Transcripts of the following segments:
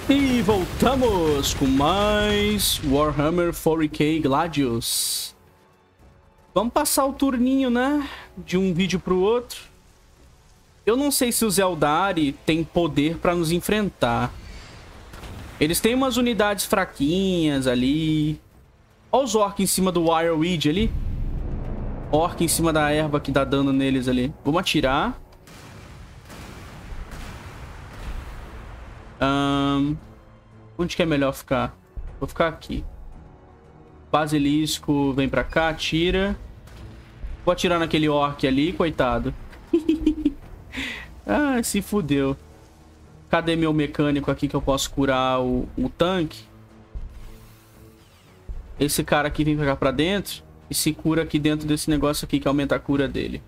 E voltamos com mais Warhammer 40k Gladius. Vamos passar o turninho, né? De um vídeo pro outro. Eu não sei se os Eldari têm poder pra nos enfrentar. Eles têm umas unidades fraquinhas ali. Olha os orcs em cima do Wireweed ali. Orc em cima da erva que dá dano neles ali. Vamos atirar. Onde que é melhor ficar? Vou ficar aqui. Basilisco vem pra cá, atira. Vou atirar naquele orc ali, coitado. Ah, se fudeu. Cadê meu mecânico aqui que eu posso curar o tanque? Esse cara aqui vem pra cá pra dentro e se cura aqui dentro desse negócio aqui que aumenta a cura dele.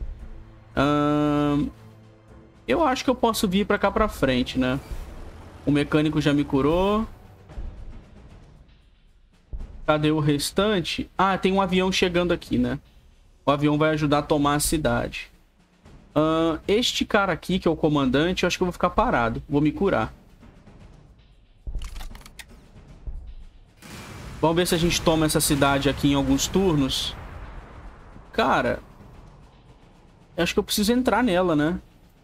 Eu acho que eu posso vir pra cá pra frente, né? O mecânico já me curou. Cadê o restante? Ah, tem um avião chegando aqui, né? O avião vai ajudar a tomar a cidade. Este cara aqui, que é o comandante, eu acho que eu vou ficar parado. Vou me curar. Vamos ver se a gente toma essa cidade aqui em alguns turnos. Cara, eu acho que eu preciso entrar nela, né?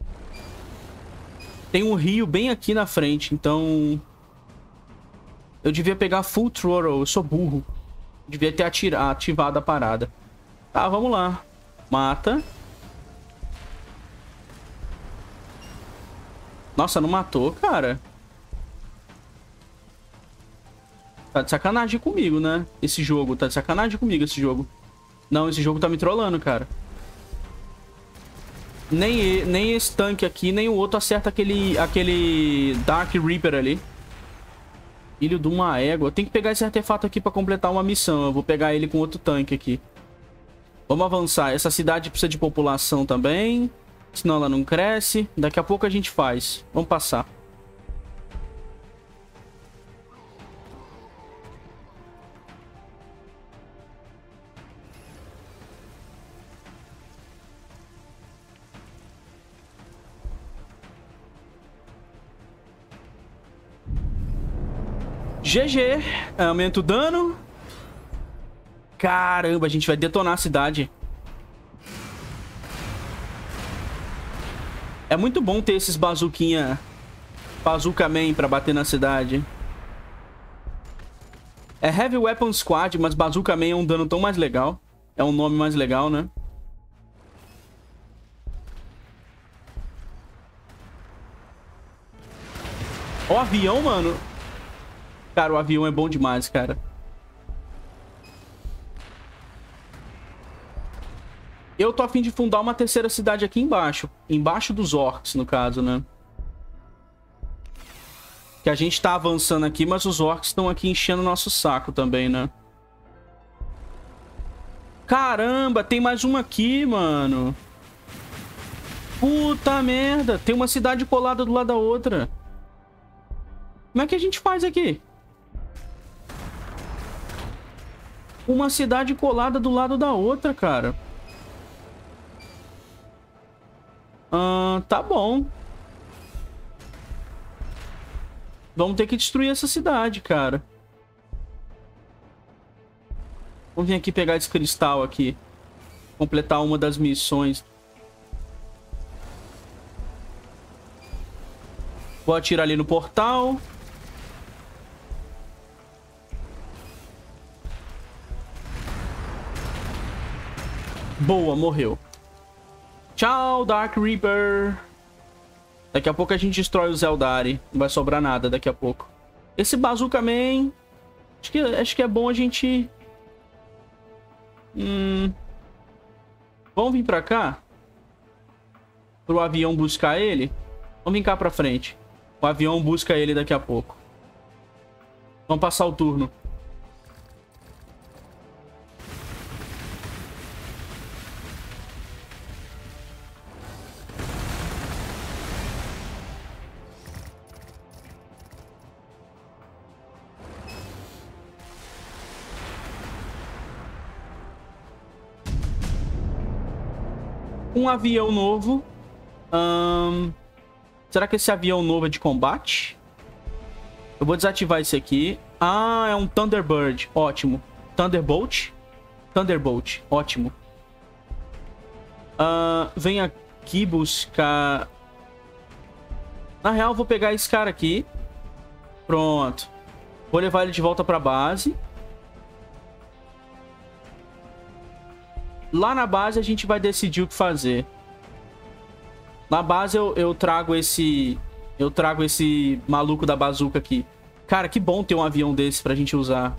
Tem um rio bem aqui na frente, então... eu devia pegar full throttle, eu sou burro. Devia ter ativado a parada. Tá, vamos lá. Mata. Nossa, não matou, cara. Tá de sacanagem comigo, né? Esse jogo, tá de sacanagem comigo esse jogo. Não, esse jogo tá me trollando, cara. Nem esse tanque aqui, nem o outro acerta aquele Dark Reaper ali. Filho de uma égua. Eu tenho que pegar esse artefato aqui pra completar uma missão. Eu vou pegar ele com outro tanque aqui. Vamos avançar. Essa cidade precisa de população também. Senão ela não cresce. Daqui a pouco a gente faz. Vamos passar. GG. Aumenta o dano. Caramba, a gente vai detonar a cidade. É muito bom ter esses bazuquinha... Bazooka Man pra bater na cidade. É Heavy Weapon Squad, mas Bazooka Man é um dano tão mais legal. É um nome mais legal, né? Ó, o avião, mano. Cara, o avião é bom demais, cara. Eu tô a fim de fundar uma terceira cidade aqui embaixo. Embaixo dos orcs, no caso, né? Que a gente tá avançando aqui, mas os orcs estão aqui enchendo o nosso saco também, né? Caramba, tem mais uma aqui, mano. Puta merda. Tem uma cidade colada do lado da outra. Como é que a gente faz aqui? Uma cidade colada do lado da outra, cara. Tá bom. Vamos ter que destruir essa cidade, cara. Vamos vir aqui pegar esse cristal aqui. Completar uma das missões. Vou atirar ali no portal. Boa, morreu. Tchau, Dark Reaper. Daqui a pouco a gente destrói os Eldari. Não vai sobrar nada daqui a pouco. Esse Bazooka Man... Acho que é bom a gente... Vamos vir pra cá? Pro avião buscar ele? Vamos vir cá pra frente. O avião busca ele daqui a pouco. Vamos passar o turno. Um avião novo. Será que esse avião novo é de combate? Eu vou desativar esse aqui. Ah, é um Thunderbird. Ótimo. Thunderbolt? Thunderbolt. Ótimo. Vem aqui buscar... Na real, eu vou pegar esse cara aqui. Pronto. Vou levar ele de volta pra base. Lá na base a gente vai decidir o que fazer. Na base eu trago esse... Eu trago esse maluco da bazuca aqui. Cara, que bom ter um avião desse pra gente usar.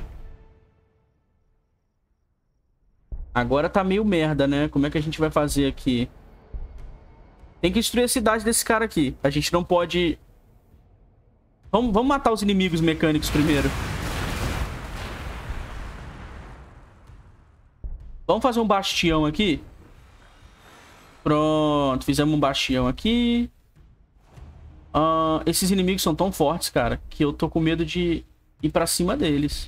Agora tá meio merda, né? Como é que a gente vai fazer aqui? Tem que destruir a cidade desse cara aqui. A gente não pode... Vamos matar os inimigos mecânicos primeiro. Vamos fazer um bastião aqui. Pronto, fizemos um bastião aqui. Esses inimigos são tão fortes, cara, que eu tô com medo de ir pra cima deles.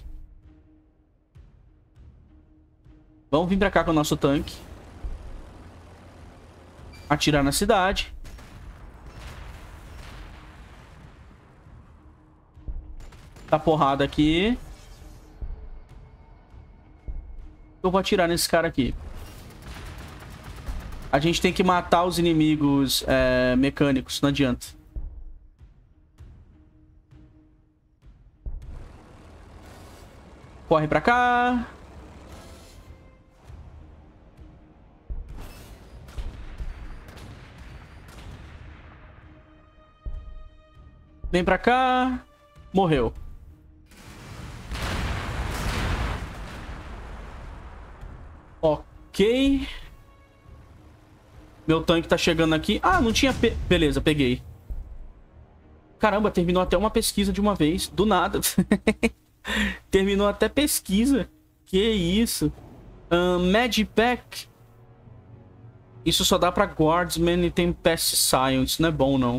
Vamos vir pra cá com o nosso tanque. Atirar na cidade. Tá porrada aqui. Eu vou atirar nesse cara aqui. A gente tem que matar os inimigos mecânicos, não adianta. Corre pra cá. Vem pra cá. Morreu. Ok. Meu tanque tá chegando aqui. Ah, não tinha... Beleza, peguei. Caramba, terminou até uma pesquisa de uma vez. Do nada. Terminou até pesquisa. Que isso. Magipack. Isso só dá pra Guardsman e tem Pest Science. Isso não é bom, não.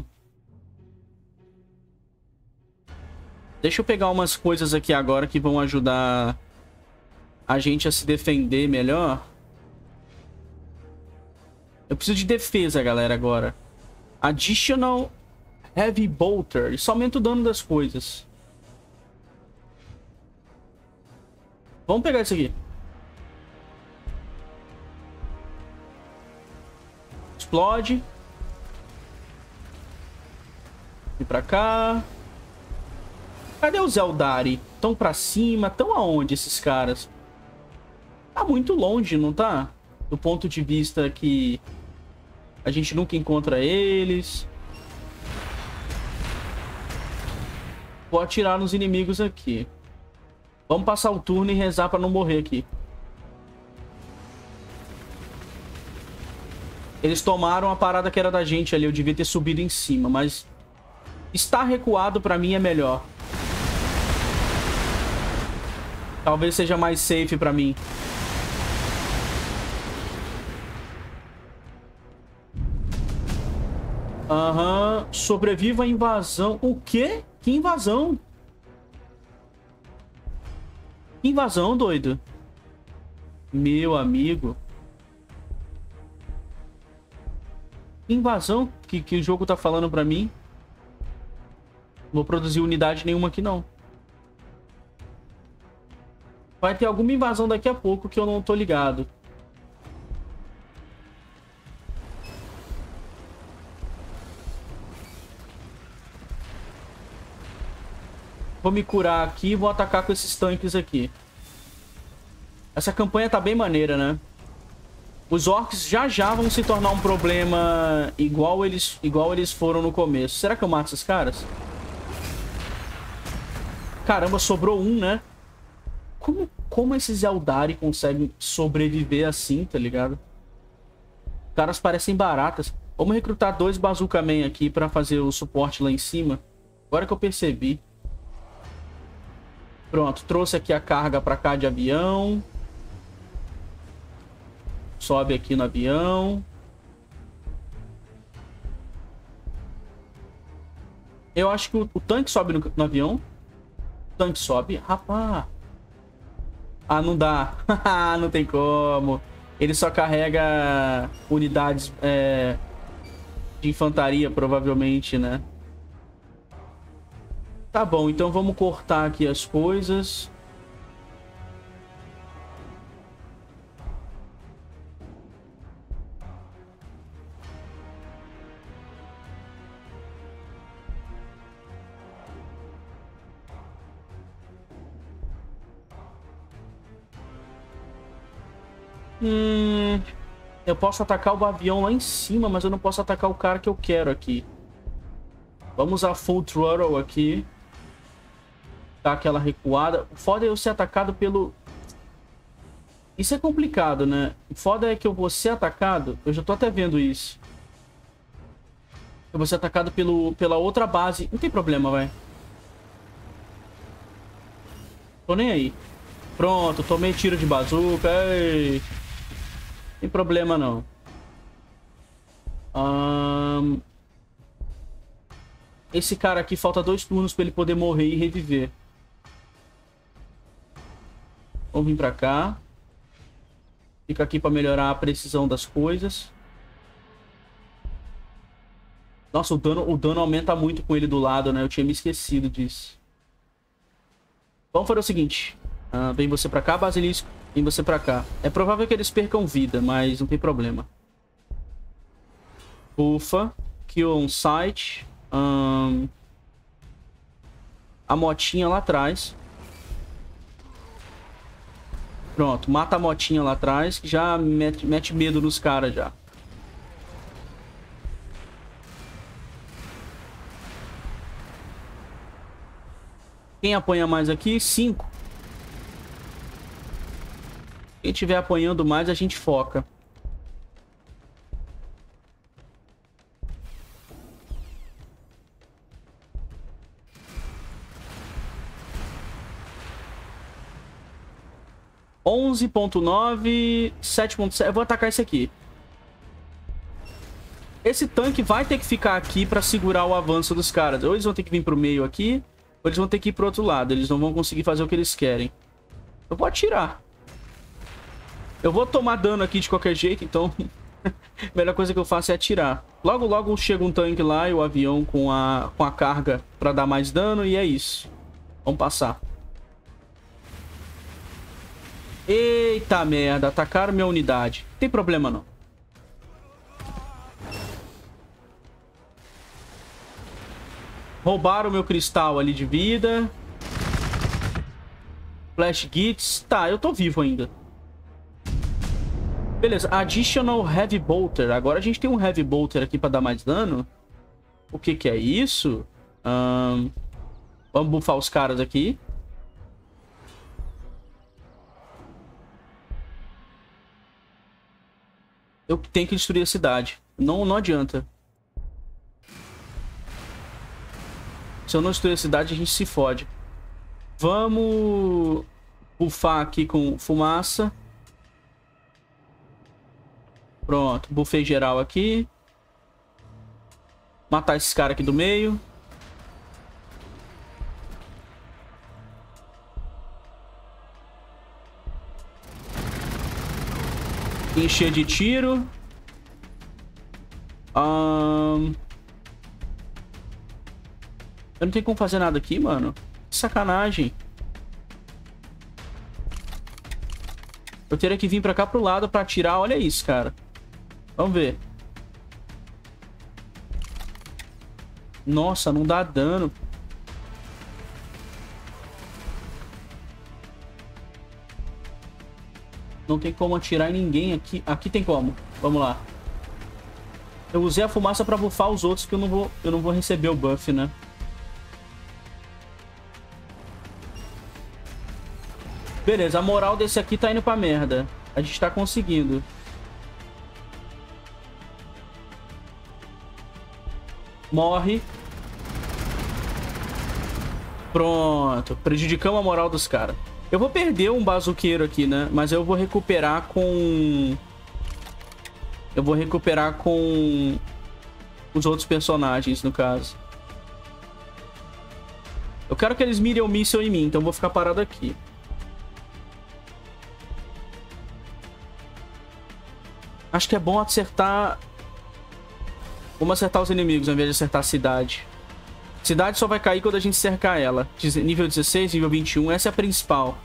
Deixa eu pegar umas coisas aqui agora que vão ajudar a gente a se defender melhor. Eu preciso de defesa, galera, agora. Additional Heavy Bolter. Isso aumenta o dano das coisas. Vamos pegar isso aqui. Explode. E pra cá. Cadê os Eldari? Estão pra cima? Estão aonde esses caras? Tá muito longe, não tá? Do ponto de vista que a gente nunca encontra eles. Vou atirar nos inimigos aqui. Vamos passar o turno e rezar pra não morrer aqui. Eles tomaram a parada que era da gente ali. Eu devia ter subido em cima, mas... Estar recuado pra mim é melhor. Talvez seja mais safe pra mim. Aham. Sobreviva à invasão. O quê? Que invasão? Que invasão, doido? Meu amigo. Que invasão que o jogo tá falando pra mim? Não vou produzir unidade nenhuma aqui, não. Vai ter alguma invasão daqui a pouco que eu não tô ligado. Vou me curar aqui e vou atacar com esses tanques aqui. Essa campanha tá bem maneira, né? Os orcs já vão se tornar um problema igual eles foram no começo. Será que eu mato esses caras? Caramba, sobrou um, né? Como esses Eldari conseguem sobreviver assim, tá ligado? Os caras parecem baratas. Vamos recrutar 2 Bazooka Man aqui pra fazer o suporte lá em cima. Agora que eu percebi. Pronto, trouxe aqui a carga pra cá de avião. Sobe aqui no avião. Eu acho que o tanque sobe no avião. O tanque sobe. Rapaz. Ah, não dá. Não tem como. Ele só carrega unidades de infantaria, provavelmente, né? Tá bom, então vamos cortar aqui as coisas. Eu posso atacar o avião lá em cima, mas eu não posso atacar o cara que eu quero aqui. Vamos usar Full Throttle aqui. Dar aquela recuada. O foda é eu ser atacado pelo... Isso é complicado, né? O foda é que eu vou ser atacado... Eu já tô até vendo isso. Eu vou ser atacado pela outra base. Não tem problema, vai. Tô nem aí. Pronto, tomei tiro de bazuca. Ei. Não tem problema, não. Esse cara aqui, falta 2 turnos pra ele poder morrer e reviver. Vamos vir pra cá. Fica aqui pra melhorar a precisão das coisas. Nossa, o dano aumenta muito com ele do lado, né? Eu tinha me esquecido disso. Vamos fazer o seguinte. Vem você pra cá, Basilisco. Vem você pra cá. É provável que eles percam vida, mas não tem problema. Bufa. Kill on sight. A motinha lá atrás. Pronto, mata a motinha lá atrás, que já mete medo nos caras já. Quem apanha mais aqui? 5. Quem estiver apanhando mais, a gente foca. (11.9, 7.7). Eu vou atacar esse aqui. Esse tanque vai ter que ficar aqui pra segurar o avanço dos caras. Ou eles vão ter que vir pro meio aqui, ou eles vão ter que ir pro outro lado. Eles não vão conseguir fazer o que eles querem. Eu vou atirar. Eu vou tomar dano aqui de qualquer jeito, então... a melhor coisa que eu faço é atirar. Logo, logo chega um tanque lá e o avião com a carga pra dar mais dano, e é isso. Vamos passar. Eita merda, atacaram minha unidade. Não tem problema não. Roubaram meu cristal ali de vida. Flash Gits. Tá, eu tô vivo ainda. Beleza, Additional Heavy Bolter. Agora a gente tem um Heavy Bolter aqui pra dar mais dano. O que que é isso? Vamos buffar os caras aqui. Eu tenho que destruir a cidade. Não adianta. Se eu não destruir a cidade, a gente se fode. Vamos buffar aqui com fumaça. Pronto, buffei geral aqui. Matar esses caras aqui do meio. Encher de tiro. Eu não tenho como fazer nada aqui, mano. Que sacanagem. Eu teria que vir pra cá pro lado pra atirar. Olha isso, cara. Vamos ver. Nossa, não dá dano. Não tem como atirar em ninguém aqui. Aqui tem como. Vamos lá. Eu usei a fumaça pra buffar os outros, que eu não vou receber o buff, né? Beleza, a moral desse aqui tá indo pra merda. A gente tá conseguindo. Morre. Pronto. Prejudicamos a moral dos caras. Eu vou perder um bazuqueiro aqui, né? Mas eu vou recuperar com... Eu vou recuperar com... os outros personagens, no caso. Eu quero que eles mirem o míssil em mim, então eu vou ficar parado aqui. Acho que é bom acertar... Vamos acertar os inimigos, ao invés de acertar a cidade. Cidade só vai cair quando a gente cercar ela. Nível 16, nível 21. Essa é a principal.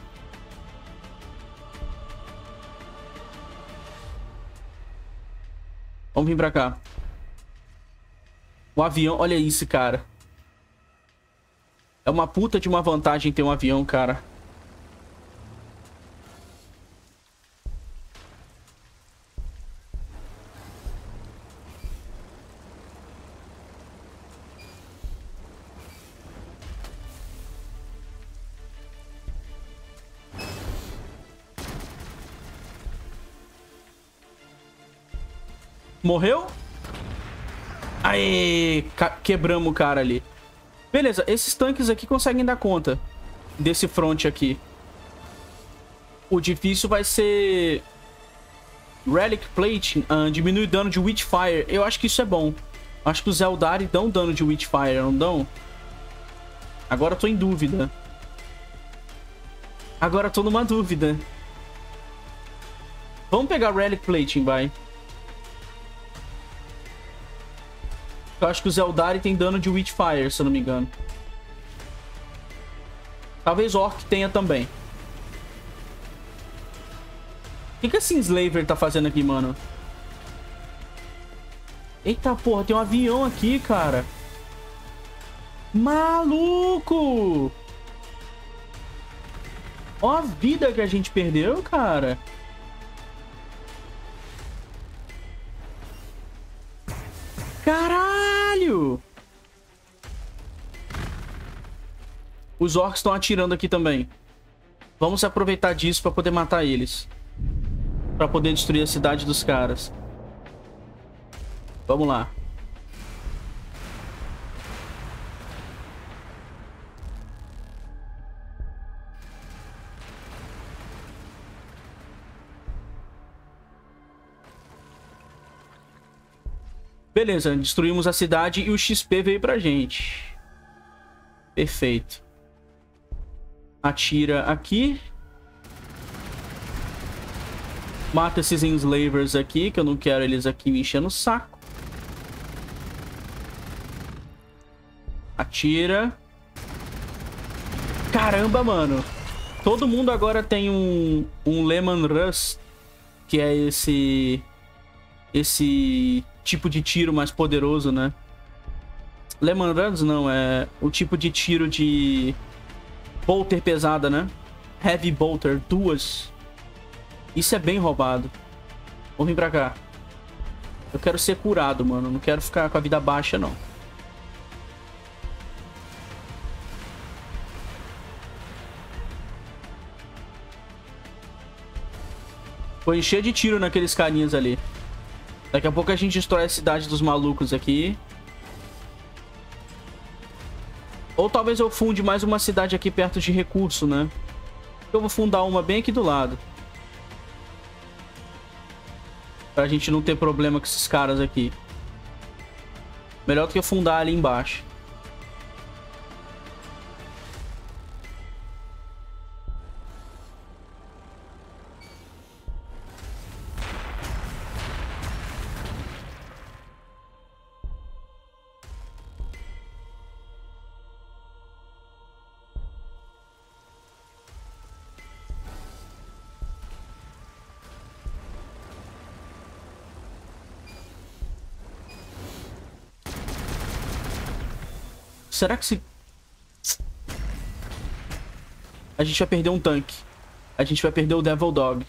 Vamos vir pra cá. O avião... Olha isso, cara. É uma puta de uma vantagem ter um avião, cara. Morreu? Aê! Quebramos o cara ali. Beleza, esses tanques aqui conseguem dar conta desse front aqui. O difícil vai ser... Relic Plate, diminui dano de Witchfire. Eu acho que isso é bom. Acho que os Eldari dão dano de Witchfire, não dão? Agora eu tô em dúvida. Agora eu tô numa dúvida. Vamos pegar Relic Plating, vai. Eu acho que os Eldari tem dano de Witchfire, se eu não me engano. Talvez Orc tenha também. O que esse Enslaver tá fazendo aqui, mano? Eita porra, tem um avião aqui, cara. Maluco! Ó a vida que a gente perdeu, cara. Caralho! Os orcs estão atirando aqui também. Vamos aproveitar disso pra poder matar eles. Pra poder destruir a cidade dos caras. Vamos lá. Beleza, destruímos a cidade e o XP veio pra gente. Perfeito. Atira aqui. Mata esses enslavers aqui, que eu não quero eles aqui me enchendo o saco. Atira. Caramba, mano. Todo mundo agora tem um Lemon Rust, que é esse tipo de tiro mais poderoso, né? Lemon Runs não, é o tipo de tiro de bolter pesada, né? Heavy bolter, 2. Isso é bem roubado. Vamos vir pra cá. Eu quero ser curado, mano. Não quero ficar com a vida baixa, não. Vou encher de tiro naqueles carinhas ali. Daqui a pouco a gente destrói a cidade dos malucos aqui. Ou talvez eu funde mais uma cidade aqui perto de recurso, né? Eu vou fundar uma bem aqui do lado. Pra gente não ter problema com esses caras aqui. Melhor do que fundar ali embaixo. Será que se... A gente vai perder um tanque. A gente vai perder o Devil Dog.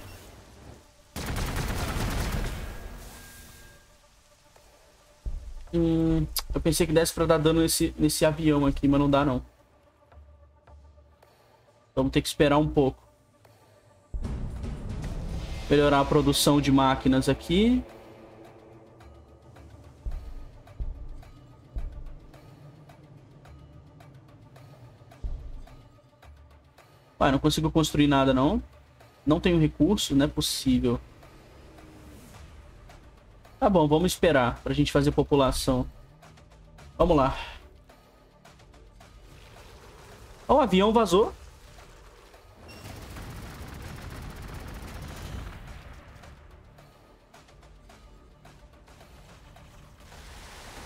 Eu pensei que desse pra dar dano nesse avião aqui, mas não dá não. Vamos ter que esperar um pouco. Melhorar a produção de máquinas aqui. Não consigo construir nada, não. Não tenho recurso, não é possível. Tá bom, vamos esperar pra gente fazer população. Vamos lá. Ó, o avião vazou.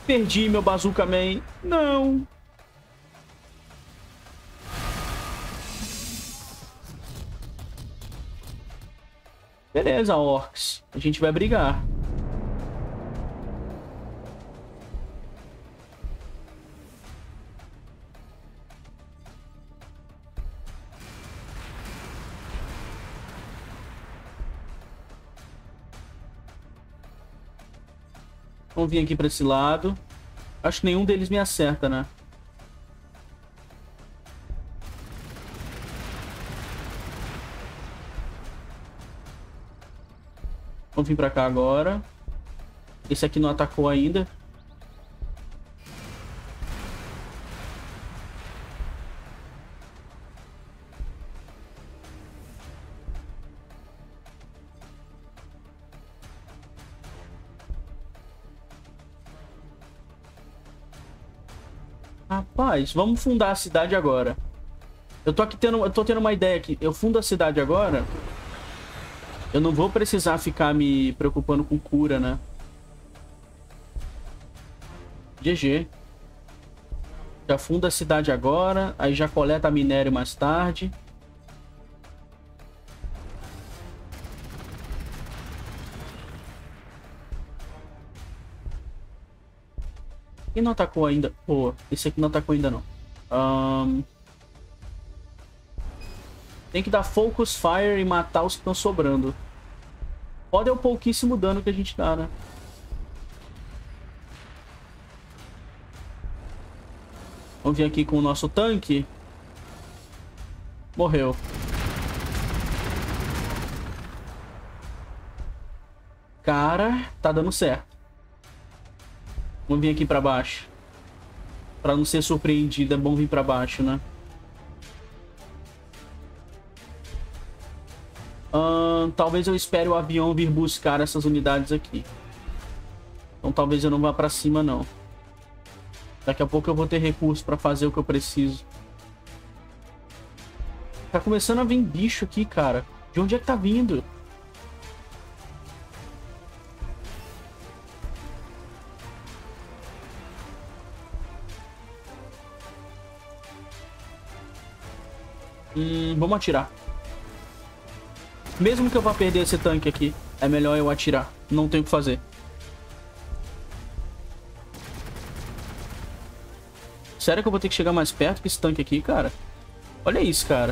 Perdi meu Bazooka Man. Não. Beleza, orcs. A gente vai brigar. Vamos vir aqui pra esse lado. Acho que nenhum deles me acerta, né? Vamos vir pra cá agora. Esse aqui não atacou ainda. Rapaz, vamos fundar a cidade agora. Eu tô tendo uma ideia aqui. Eu fundo a cidade agora. Eu não vou precisar ficar me preocupando com cura, né? GG. Já funda a cidade agora. Aí já coleta minério mais tarde. Quem não atacou ainda? Pô, esse aqui não atacou ainda não. Tem que dar Focus Fire e matar os que estão sobrando. Pode é o pouquíssimo dano que a gente dá, né? Vamos vir aqui com o nosso tanque. Morreu. Cara, tá dando certo. Vamos vir aqui pra baixo. Pra não ser surpreendido, é bom vir pra baixo, né? Talvez eu espere o avião vir buscar essas unidades aqui. Então talvez eu não vá pra cima, não. Daqui a pouco eu vou ter recurso pra fazer o que eu preciso. Tá começando a vir bicho aqui, cara. De onde é que tá vindo? Vamos atirar. Mesmo que eu vá perder esse tanque aqui, é melhor eu atirar. Não tenho o que fazer. Sério que eu vou ter que chegar mais perto que esse tanque aqui, cara? Olha isso, cara.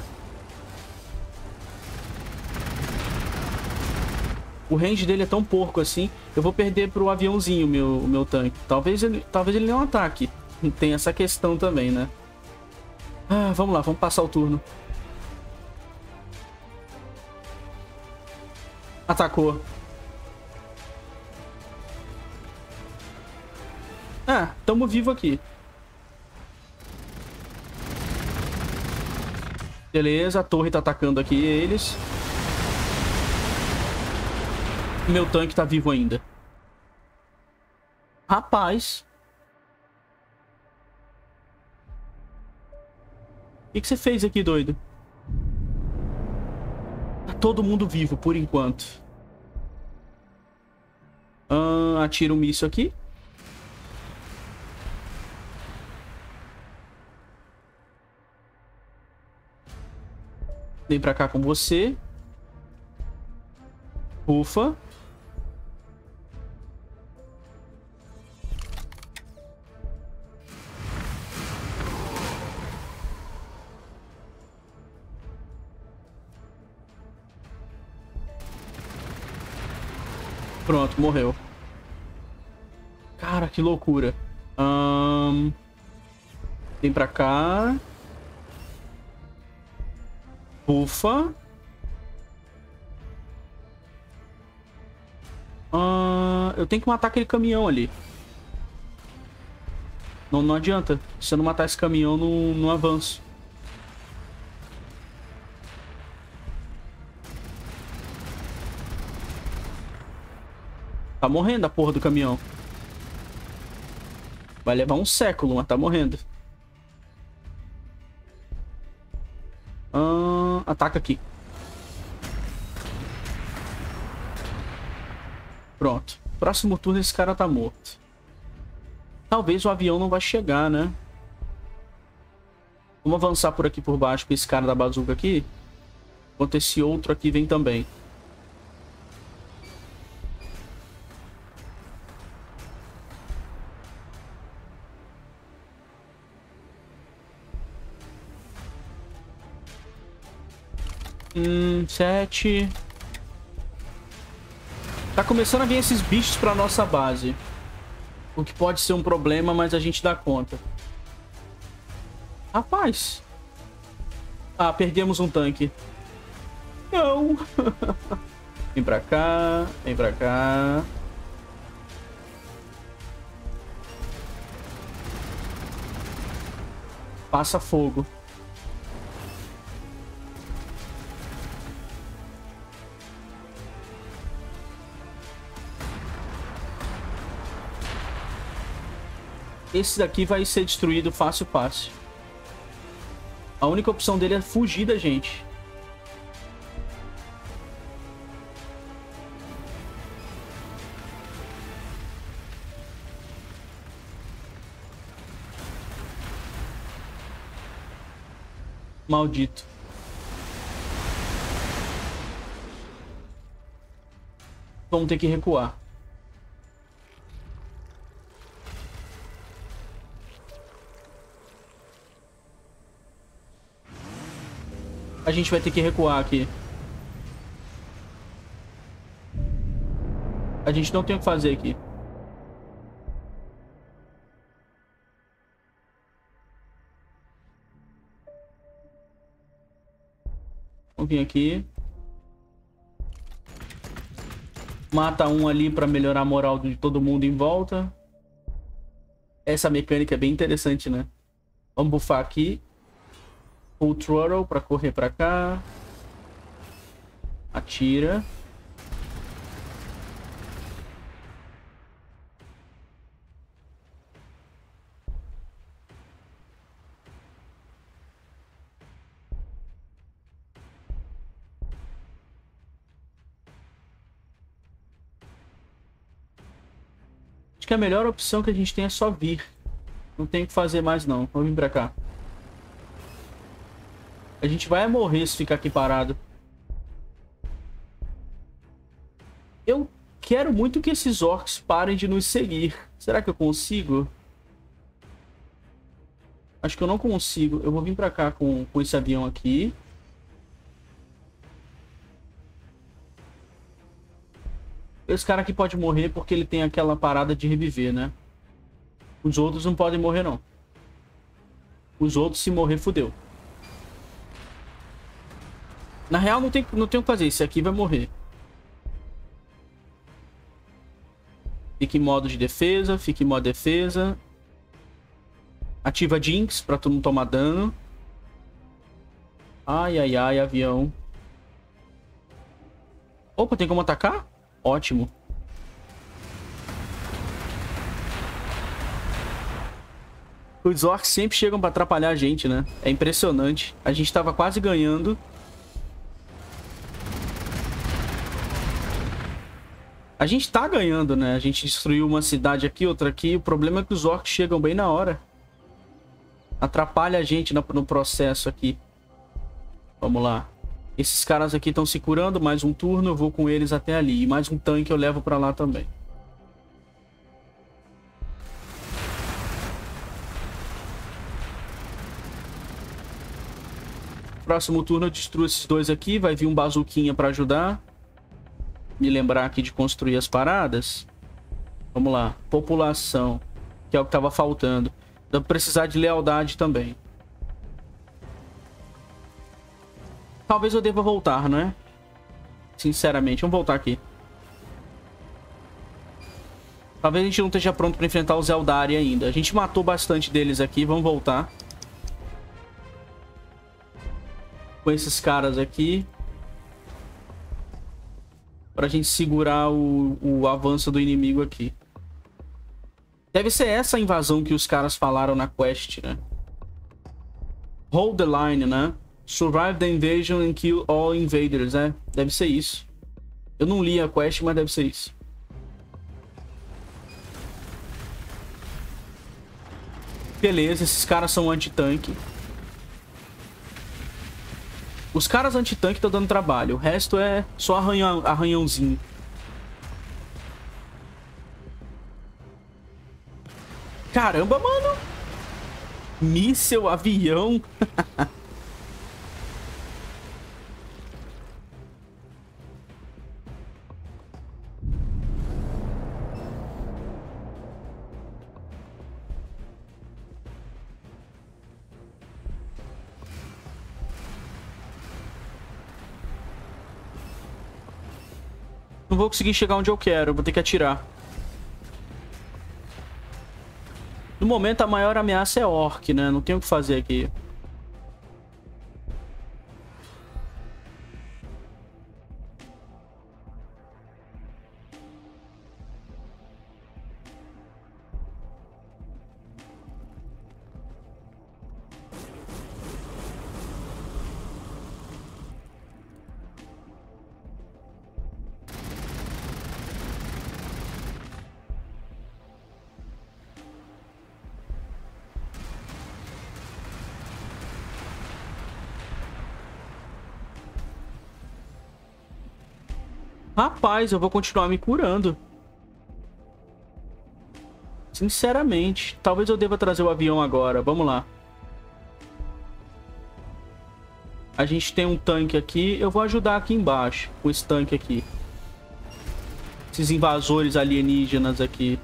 O range dele é tão porco assim. Eu vou perder pro aviãozinho o meu tanque. Talvez ele não ataque. Tem essa questão também, né? Vamos lá, vamos passar o turno. Atacou. Tamo vivo aqui. Beleza, a torre tá atacando aqui eles. Meu tanque tá vivo ainda. Rapaz. O que você fez aqui, doido? Tá todo mundo vivo, por enquanto. Atira um míssil aqui. Vem pra cá com você. Ufa. Pronto, morreu. Cara, que loucura. Vem pra cá. Ufa. Eu tenho que matar aquele caminhão ali. Não adianta. Se eu não matar esse caminhão, não avanço. Tá morrendo a porra do caminhão. Vai levar um século, mas tá morrendo. Ataca aqui. Pronto. Próximo turno esse cara tá morto. Talvez o avião não vai chegar, né? Vamos avançar por aqui por baixo com esse cara da bazuca aqui. Enquanto esse outro aqui vem também. Sete. Tá começando a vir esses bichos pra nossa base. O que pode ser um problema, mas a gente dá conta. Rapaz. Ah, perdemos um tanque. Não. Vem pra cá. Vem pra cá. Passa fogo. Esse daqui vai ser destruído fácil, fácil. A única opção dele é fugir da gente. Maldito. Vamos ter que recuar. A gente vai ter que recuar aqui. A gente não tem o que fazer aqui. Vamos vir aqui. Mata um ali pra melhorar a moral de todo mundo em volta. Essa mecânica é bem interessante, né? Vamos buffar aqui. Full throttle pra correr pra cá. Atira. Acho que a melhor opção que a gente tem é só vir. Não tem o que fazer mais não. Vamos vir pra cá. A gente vai morrer se ficar aqui parado. Eu quero muito que esses orcs parem de nos seguir. Será que eu consigo? Acho que eu não consigo. Eu vou vir pra cá com esse avião aqui. Esse cara aqui pode morrer porque ele tem aquela parada de reviver, né? Os outros não podem morrer, não. Os outros, se morrer, fodeu. Na real, não tem o que fazer. Esse aqui vai morrer. Fica em modo de defesa. Fica em modo de defesa. Ativa Jinx pra tu não tomar dano. Ai, ai, ai, avião. Opa, tem como atacar? Ótimo. Os orcs sempre chegam pra atrapalhar a gente, né? É impressionante. A gente tava quase ganhando. A gente tá ganhando, né? A gente destruiu uma cidade aqui, outra aqui. O problema é que os orcs chegam bem na hora. Atrapalha a gente no processo aqui. Vamos lá. Esses caras aqui estão se curando. Mais um turno, eu vou com eles até ali. E mais um tanque eu levo pra lá também. Próximo turno eu destruo esses dois aqui. Vai vir um bazuquinha pra ajudar. Me lembrar aqui de construir as paradas. Vamos lá. População. Que é o que tava faltando. Dá pra precisar de lealdade também. Talvez eu deva voltar, não é? Sinceramente. Vamos voltar aqui. Talvez a gente não esteja pronto pra enfrentar os Eldari ainda. A gente matou bastante deles aqui. Vamos voltar. Com esses caras aqui. Pra gente segurar o avanço do inimigo aqui. Deve ser essa a invasão que os caras falaram na quest, né? Hold the line, né? Survive the invasion and kill all invaders, né? Deve ser isso. Eu não li a quest, mas deve ser isso. Beleza, esses caras são anti-tanque. Os caras anti-tanque estão dando trabalho. O resto é só arranhãozinho. Caramba, mano. Míssel, avião. Não vou conseguir chegar onde eu quero. Vou ter que atirar. No momento, a maior ameaça é orc, né? Não tem o que fazer aqui. Rapaz, eu vou continuar me curando. Sinceramente. Talvez eu deva trazer o avião agora. Vamos lá. A gente tem um tanque aqui. Eu vou ajudar aqui embaixo. Com esse tanque aqui. Esses invasores alienígenas aqui.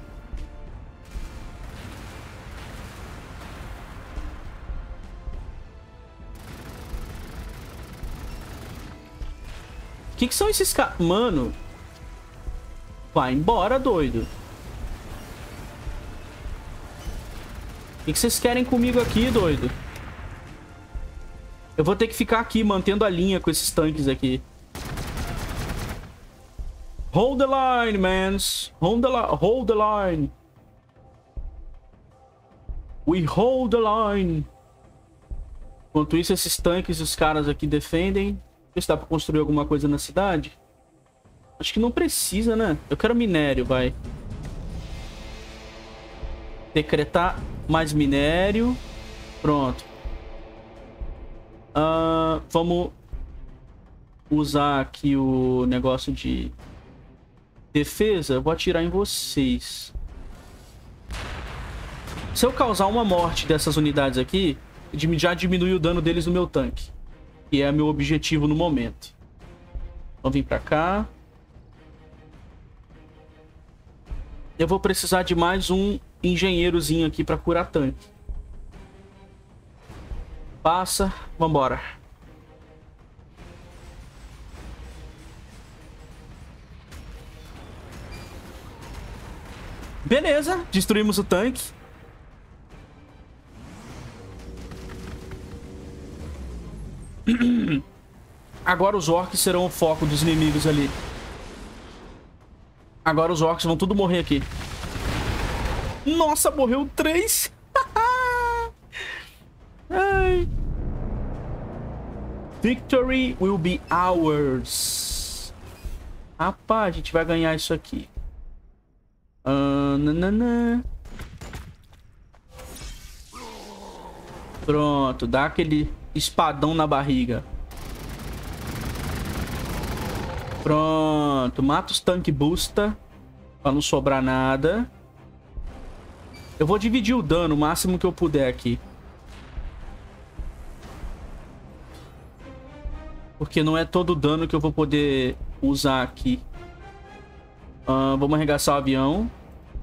O que são esses caras? Mano. Vai embora, doido. O que vocês querem comigo aqui, doido? Eu vou ter que ficar aqui, mantendo a linha com esses tanques aqui. Hold the line, mans. Hold the line. We hold the line. Enquanto isso, esses tanques e os caras aqui defendem. Ver se dá pra construir alguma coisa na cidade. Acho que não precisa, né? Eu quero minério, vai. Decretar mais minério. Pronto. Vamos usar aqui o negócio de defesa. Eu vou atirar em vocês. Se eu causar uma morte dessas unidades aqui, já diminui o dano deles no meu tanque. Que é meu objetivo no momento. Vamos vir pra cá. Eu vou precisar de mais um engenheirozinho aqui pra curar tanque. Passa. Vambora. Beleza. Destruímos o tanque. Agora os orcs serão o foco dos inimigos ali. Agora os orcs vão tudo morrer aqui. Nossa, morreu 3. Ai. Victory will be ours. Rapaz, a gente vai ganhar isso aqui. Nanana. Pronto, dá aquele espadão na barriga. Pronto, mata os tanque busta. Pra não sobrar nada. Eu vou dividir o dano o máximo que eu puder aqui. Porque não é todo o dano que eu vou poder usar aqui. Vamos arregaçar o avião.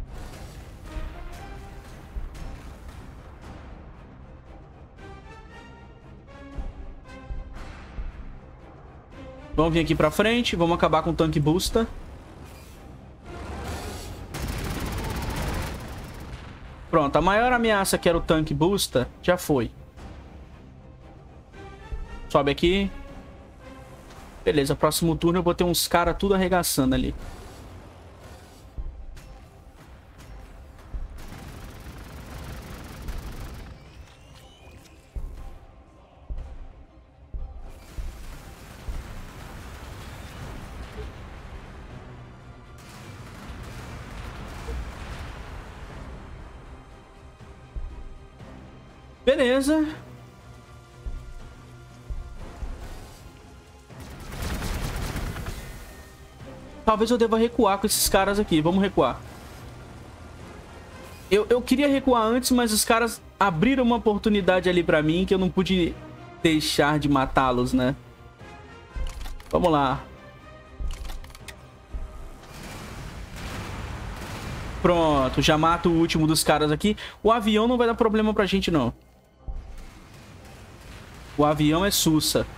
Vamos vir aqui pra frente. Vamos acabar com o tanque busta. Pronto, a maior ameaça que era o tanque busta já foi. Sobe aqui. Beleza, próximo turno eu vou ter uns caras tudo arregaçando ali. Beleza. Talvez eu deva recuar com esses caras aqui. Vamos recuar. Eu queria recuar antes, mas os caras abriram uma oportunidade ali pra mim que eu não pude deixar de matá-los, né? Vamos lá. Pronto, já mato o último dos caras aqui. O avião não vai dar problema pra gente, não. O avião é sussa.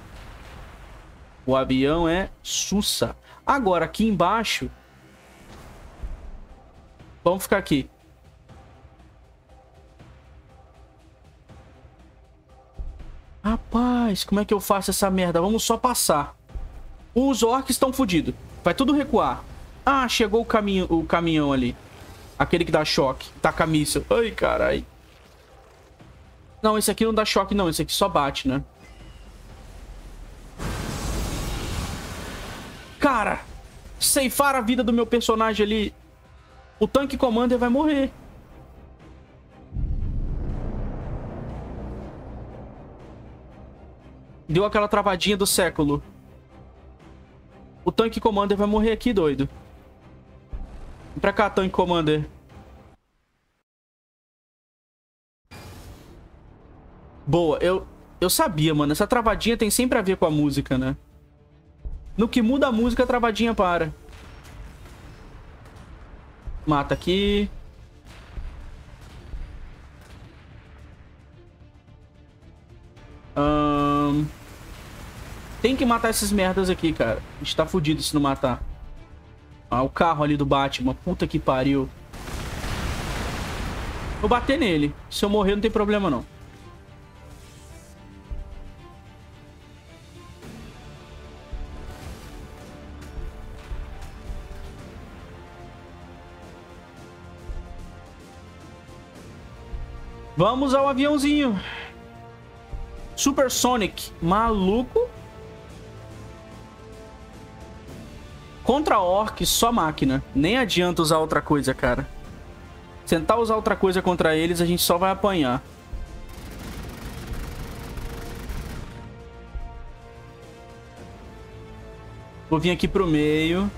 O avião é sussa. Agora, aqui embaixo... Vamos ficar aqui. Rapaz, como é que eu faço essa merda? Vamos só passar. Os orcs estão fodidos. Vai tudo recuar. Ah, chegou o caminhão ali. Aquele que dá choque. Taca míssil. Ai, carai. Não, esse aqui não dá choque, não. Esse aqui só bate, né? Cara, ceifar a vida do meu personagem ali. O Tank Commander vai morrer. Deu aquela travadinha do século. O Tank Commander vai morrer aqui, doido. Vem pra cá, Tank Commander. Boa, eu sabia, mano. Essa travadinha tem sempre a ver com a música, né? No que muda a música, a travadinha para. Mata aqui. Tem que matar esses merdas aqui, cara. A gente tá fudido se não matar. Ah, o carro ali do Batman. Puta que pariu. Vou bater nele. Se eu morrer, não tem problema, não. Vamos ao aviãozinho. Supersonic. Maluco. Contra orc, só máquina. Nem adianta usar outra coisa, cara. Tentar usar outra coisa contra eles, a gente só vai apanhar. Vou vir aqui pro meio.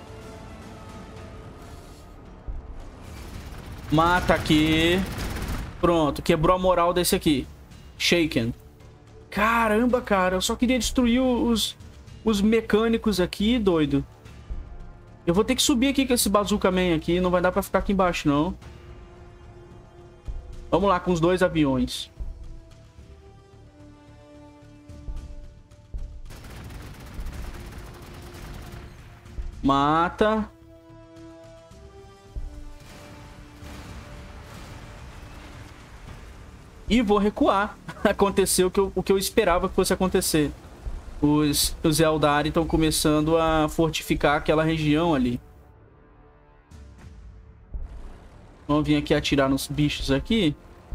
Mata aqui. Pronto, quebrou a moral desse aqui. Shaken. Caramba, cara, eu só queria destruir os mecânicos aqui, doido. Eu vou ter que subir aqui com esse Bazooka Man aqui. Não vai dar pra ficar aqui embaixo, não. Vamos lá com os dois aviões. Mata. E vou recuar. Aconteceu o que eu esperava que fosse acontecer. Os Eldari estão começando a fortificar aquela região ali. Vamos vir aqui atirar nos bichos aqui.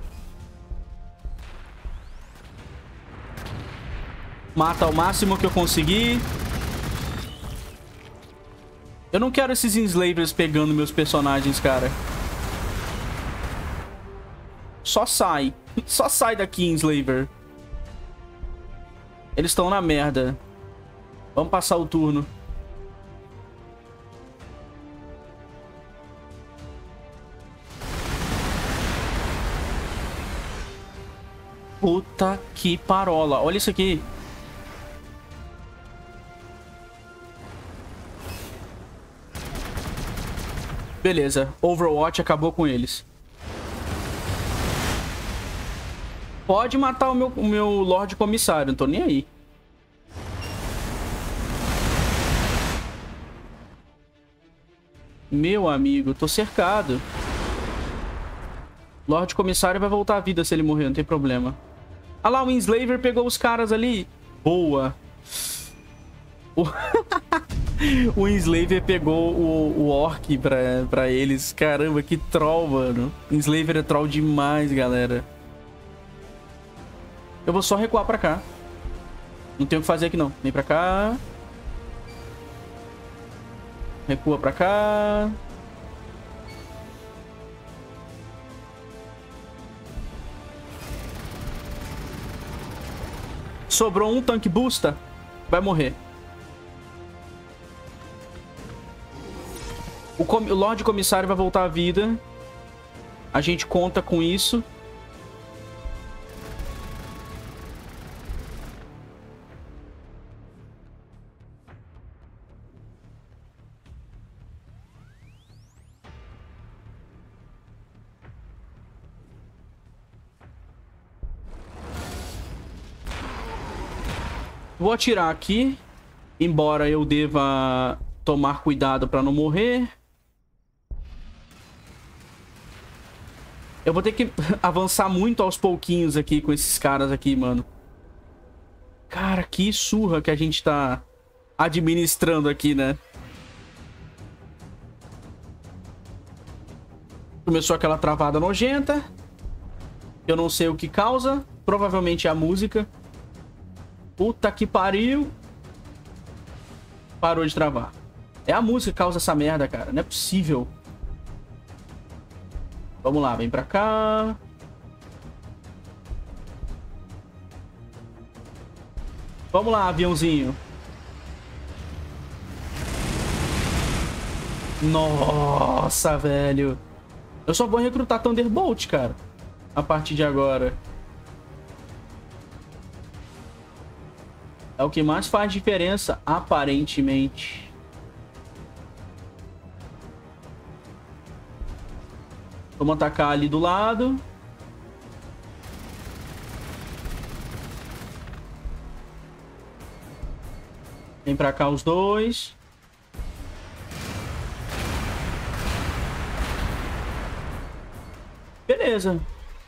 Mata ao máximo que eu conseguir. Eu não quero esses enslavers pegando meus personagens, cara. Só sai. Só sai daqui, enslaver. Eles estão na merda. Vamos passar o turno. Puta que parola. Olha isso aqui. Beleza. Overwatch acabou com eles. Pode matar o meu Lorde Comissário, não tô nem aí. Meu amigo, tô cercado. Lorde Comissário vai voltar à vida se ele morrer, não tem problema. Ah lá, o Enslaver pegou os caras ali. Boa. O Enslaver pegou o Orc pra eles. Caramba, que troll, mano. Enslaver é troll demais, galera. Eu vou só recuar pra cá. Não tem o que fazer aqui, não. Vem pra cá. Recua pra cá. Sobrou um tanque booster. Vai morrer. O Lorde Comissário vai voltar à vida. A gente conta com isso. Vou atirar aqui. Embora eu deva tomar cuidado para não morrer. Eu vou ter que avançar muito aos pouquinhos aqui com esses caras aqui, mano. Cara, que surra que a gente tá administrando aqui, né? Começou aquela travada nojenta. Eu não sei o que causa. Provavelmente é a música. Puta que pariu. Parou de travar. É a música que causa essa merda, cara. Não é possível. Vamos lá, vem pra cá. Vamos lá, aviãozinho. Nossa, velho. Eu só vou recrutar Thunderbolt, cara. A partir de agora. É o que mais faz diferença, aparentemente. Vamos atacar ali do lado. Vem pra cá os dois. Beleza.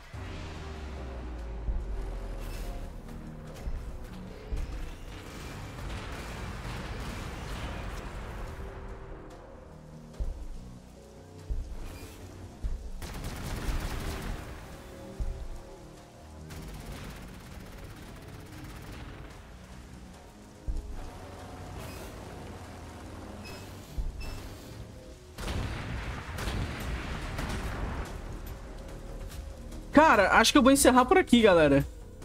Cara, acho que eu vou encerrar por aqui, galera.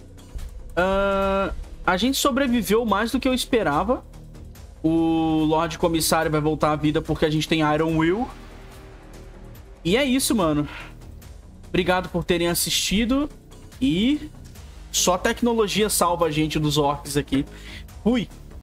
A gente sobreviveu mais do que eu esperava. O Lorde Comissário vai voltar à vida porque a gente tem Iron Will. E é isso, mano. Obrigado por terem assistido. E só tecnologia salva a gente dos orcs aqui. Fui!